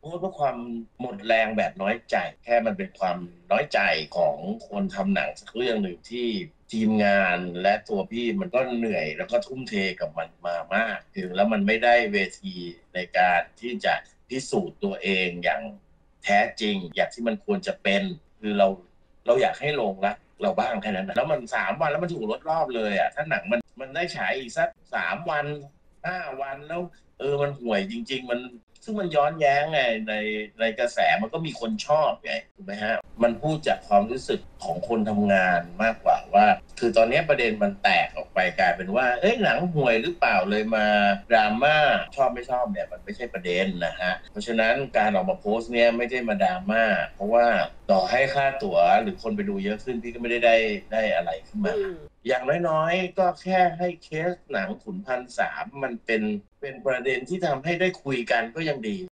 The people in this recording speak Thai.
เพราะความหมดแรงแบบน้อยใจแค่มันเป็นความน้อยใจของคนทำหนังสักเรื่องหนึ่งที่ทีมงานและตัวพี่มันก็เหนื่อยแล้วก็ทุ่มเทกับมันมามากคือแล้วมันไม่ได้เวทีในการที่จะพิสูจน์ตัวเองอย่างแท้จริงอย่างที่มันควรจะเป็นคือเราอยากให้ลงรักเราบ้างแค่นั้นนะแล้วมัน3 วันแล้วมันถูกลดรอบเลยอ่ะถ้าหนังมันได้ฉายอีกสัก3 วัน5 วันแล้วมันห่วยจริงๆซึ่งมันย้อนแย้งไงในกระแสมันก็มีคนชอบไงถูกไหมฮะมันพูดจากความรู้สึกของคนทำงานมากกว่าว่าคือตอนนี้ประเด็นมันแตกออกไปกลายเป็นว่าเอ้ยหนังห่วยหรือเปล่าเลยมาดราม่าชอบไม่ชอบเนี่ยมันไม่ใช่ประเด็นนะฮะเพราะฉะนั้นการออกมาโพสต์เนี่ยไม่ได้มาดราม่าเพราะว่าต่อให้ค่าตั๋วหรือคนไปดูเยอะขึ้นพี่ก็ไม่ได้อะไรขึ้นอืมามอย่างน้อยๆก็แค่ให้เคสหนังขุนพันสามมันเป็นประเด็นที่ทำให้ได้คุยกันก็ยังดี